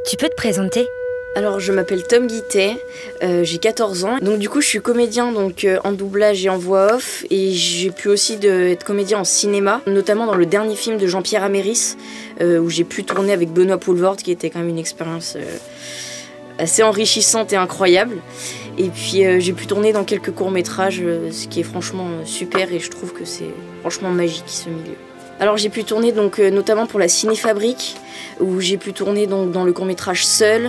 Tu peux te présenter? Alors je m'appelle Tom Guittet, j'ai 14 ans, donc du coup je suis comédien en doublage et en voix off, et j'ai pu aussi être comédien en cinéma, notamment dans le dernier film de Jean-Pierre Améris, où j'ai pu tourner avec Benoît Poelvoorde, qui était quand même une expérience assez enrichissante et incroyable. Et puis j'ai pu tourner dans quelques courts-métrages, ce qui est franchement super, et je trouve que c'est franchement magique ce milieu. Alors j'ai pu tourner notamment pour la Cinéfabrique, où j'ai pu tourner dans le court-métrage Seul,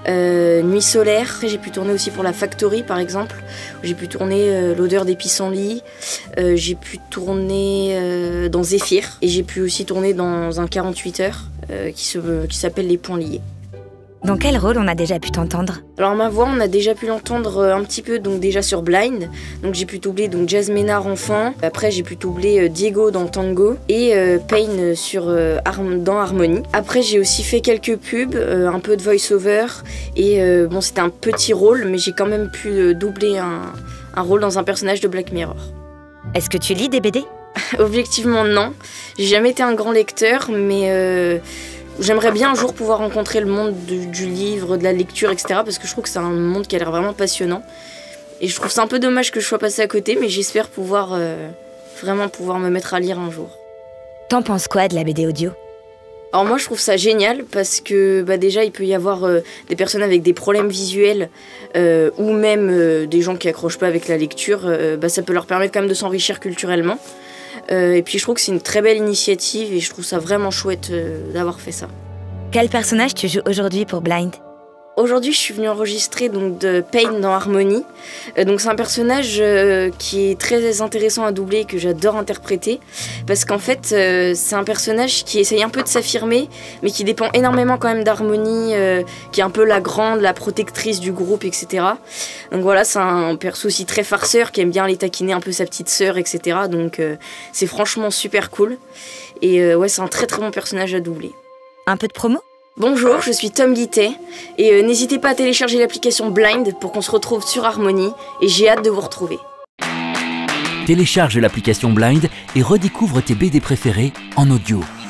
Nuit solaire. J'ai pu tourner aussi pour la Factory par exemple, où j'ai pu tourner L'odeur des pissenlits. J'ai pu tourner dans Zéphyr, et j'ai pu aussi tourner dans un 48 heures qui s'appelle Les Points liés. Dans quel rôle on a déjà pu t'entendre? Alors ma voix, on a déjà pu l'entendre un petit peu déjà sur Blind. Donc j'ai pu doubler Jazz Ménard enfant. Après j'ai pu doubler Diego dans Tango et Payne dans Harmonie. Après j'ai aussi fait quelques pubs, un peu de voice-over, et bon, c'était un petit rôle, mais j'ai quand même pu doubler un rôle dans un personnage de Black Mirror. Est-ce que tu lis des BD? Objectivement non, j'ai jamais été un grand lecteur, mais j'aimerais bien un jour pouvoir rencontrer le monde du livre, de la lecture, etc. Parce que je trouve que c'est un monde qui a l'air vraiment passionnant. Et je trouve ça un peu dommage que je sois passée à côté, mais j'espère vraiment pouvoir me mettre à lire un jour. T'en penses quoi de la BD audio? Alors moi je trouve ça génial parce que déjà il peut y avoir des personnes avec des problèmes visuels ou même des gens qui accrochent pas avec la lecture. Ça peut leur permettre quand même de s'enrichir culturellement. Et puis je trouve que c'est une très belle initiative et je trouve ça vraiment chouette d'avoir fait ça. Quel personnage tu joues aujourd'hui pour Blind? Aujourd'hui, je suis venue enregistrer de Payne dans Harmonie. C'est un personnage qui est très intéressant à doubler et que j'adore interpréter. Parce qu'en fait, c'est un personnage qui essaye un peu de s'affirmer, mais qui dépend énormément quand même d'Harmonie, qui est un peu la grande, la protectrice du groupe, etc. Donc voilà, c'est un perso aussi très farceur, qui aime bien aller taquiner un peu sa petite sœur, etc. Donc c'est franchement super cool. Et ouais, c'est un très très bon personnage à doubler. Un peu de promo? Bonjour, je suis Tom Guittet et n'hésitez pas à télécharger l'application Blind pour qu'on se retrouve sur Harmonie, et j'ai hâte de vous retrouver. Télécharge l'application Blind et redécouvre tes BD préférés en audio.